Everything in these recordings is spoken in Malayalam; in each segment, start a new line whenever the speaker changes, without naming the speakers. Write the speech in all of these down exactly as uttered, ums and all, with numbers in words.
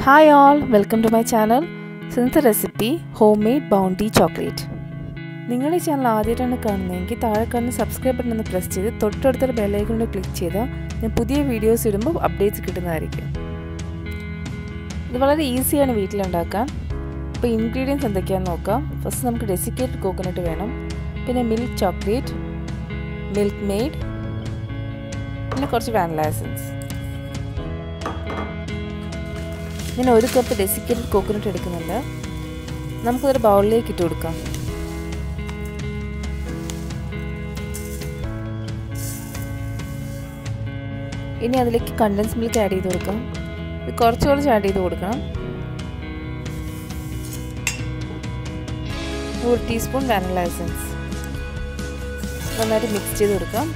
Hi all, welcome to my channel. So this recipe homemade bounty chocolate. നിങ്ങൾ ഈ ചാനൽ ആദ്യമായിട്ടാണ് കാണുന്നതെങ്കിൽ താഴെ കാണുന്ന സബ്സ്ക്രൈബ് ബട്ടൺ ഒന്ന് പ്രസ് ചെയ്ത് തൊട്ടടുത്തുള്ള ബെൽ ഐക്കൺ ക്ലിക്ക് ചെയ്താൽ ഞാൻ പുതിയ വീഡിയോസ് ഇടുമ്പോൾ അപ്ഡേറ്റ്സ് കിട്ടുന്നതായിരിക്കും. ഇത് വളരെ ഈസിയാണ് വീട്ടിലുണ്ടാക്കാൻ. അപ്പോൾ ഇൻഗ്രീഡിയൻസ് എന്തൊക്കെയാണെന്ന് നോക്കാം. ഫസ്റ്റ് നമുക്ക് ഡെസിക്കേറ്റഡ് കോക്കനട്ട് വേണം, പിന്നെ മിൽക്ക് ചോക്ലേറ്റ്, മിൽക്ക് മെയ്ഡ്, പിന്നെ കുറച്ച് വാനില എസൻസ്. ഞാൻ ഒരു കപ്പ് ഡെസിക്കേറ്റഡ് കോക്കനട്ട് എടുക്കുന്നുണ്ട്. നമുക്കൊരു ബൗളിലേക്ക് ഇട്ട് കൊടുക്കാം. ഇനി അതിലേക്ക് കണ്ടൻസ് മിൽക്ക് ആഡ് ചെയ്ത് കൊടുക്കാം. ഇത് കുറച്ച് കുറച്ച് ആഡ് ചെയ്ത് കൊടുക്കണം. ഒരു ടീസ്പൂൺ വാനില എസൻസ് നന്നായിട്ട് മിക്സ് ചെയ്ത് കൊടുക്കാം.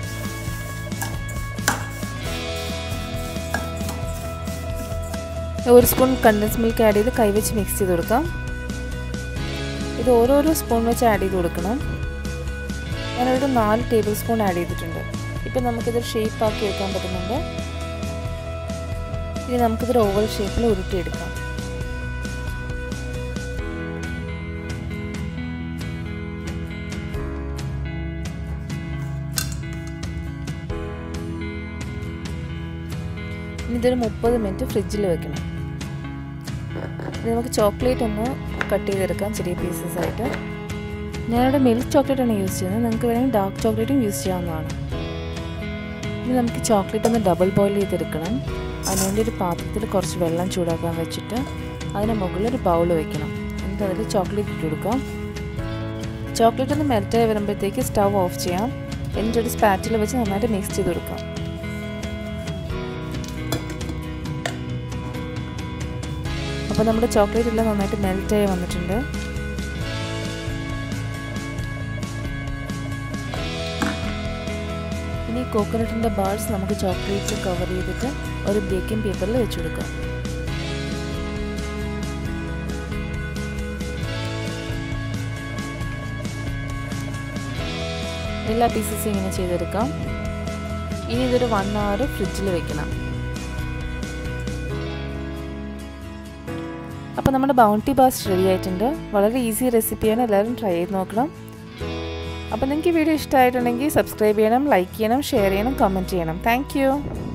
ഒരു സ്പൂൺ കണ്ടൻസ് മിൽക്ക് ആഡ് ചെയ്ത് കൈവച്ച് മിക്സ് ചെയ്ത് കൊടുക്കാം. ഇത് ഓരോരോ സ്പൂൺ വെച്ച് ആഡ് ചെയ്ത് കൊടുക്കണം. ഞാനൊരു നാല് ടേബിൾ സ്പൂൺ ആഡ് ചെയ്തിട്ടുണ്ട്. ഇപ്പം നമുക്കിതൊരു ഷേപ്പ് ആക്കി എടുക്കാൻ പറ്റുന്നുണ്ട്. ഇനി നമുക്കിതൊരു ഓവൽ ഷേപ്പിൽ ഉരുട്ടിയെടുക്കാം. ഇനി ഇതൊരു മുപ്പത് മിനിറ്റ് ഫ്രിഡ്ജിൽ വെക്കണം. ഇനി നമുക്ക് ചോക്ലേറ്റ് ഒന്ന് കട്ട് ചെയ്തെടുക്കാം ചെറിയ പീസസ് ആയിട്ട്. ഞാനിവിടെ മിൽക്ക് ചോക്ലേറ്റ് ആണ് യൂസ് ചെയ്യുന്നത്. നിങ്ങൾക്ക് വേണമെങ്കിൽ ഡാർക്ക് ചോക്ലേറ്റും യൂസ് ചെയ്യാവുന്നതാണ്. ഇനി നമുക്ക് ചോക്ലേറ്റ് ഒന്ന് ഡബിൾ ബോയിൽ ചെയ്തെടുക്കണം. അതിനുവേണ്ടി ഒരു പാത്രത്തിൽ കുറച്ച് വെള്ളം ചൂടാക്കാൻ വെച്ചിട്ട് അതിന് മുകളിൽ ഒരു ബൗൾ വെക്കണം. എന്നിട്ട് അതിൽ ചോക്ലേറ്റ് ഇട്ട് കൊടുക്കാം. ചോക്ലേറ്റ് ഒന്ന് മെൽറ്റായി വരുമ്പോഴത്തേക്ക് സ്റ്റവ് ഓഫ് ചെയ്യാം. എന്നിട്ടൊരു സ്പാറ്റിൽ വെച്ച് നന്നായിട്ട് മിക്സ് ചെയ്ത് കൊടുക്കാം. അപ്പോൾ നമ്മുടെ ചോക്ലേറ്റ് എല്ലാം നന്നായിട്ട് മെൽറ്റായി വന്നിട്ടുണ്ട്. ഇനി കോക്കനട്ടിൻ്റെ ബാൾസ് നമുക്ക് ചോക്ലേറ്റ് കവർ ചെയ്തിട്ട് ഒരു ബേക്കിംഗ് പേപ്പറിൽ വെച്ച് കൊടുക്കാം. എല്ലാ പീസസും ഇങ്ങനെ ചെയ്തെടുക്കാം. ഇനി ഇതൊരു വൺ അവർ ഫ്രിഡ്ജിൽ വെക്കണം. അപ്പോൾ നമ്മുടെ ബൗണ്ടി ബാസ് റെഡി ആയിട്ടുണ്ട്. വളരെ ഈസി റെസിപ്പിയാണ്, എല്ലാവരും ട്രൈ ചെയ്ത് നോക്കണം. അപ്പോൾ നിങ്ങൾക്ക് വീഡിയോ ഇഷ്ടമായിട്ടുണ്ടെങ്കിൽ സബ്സ്ക്രൈബ് ചെയ്യണം, ലൈക്ക് ചെയ്യണം, ഷെയർ ചെയ്യണം, കമൻറ്റ് ചെയ്യണം. താങ്ക്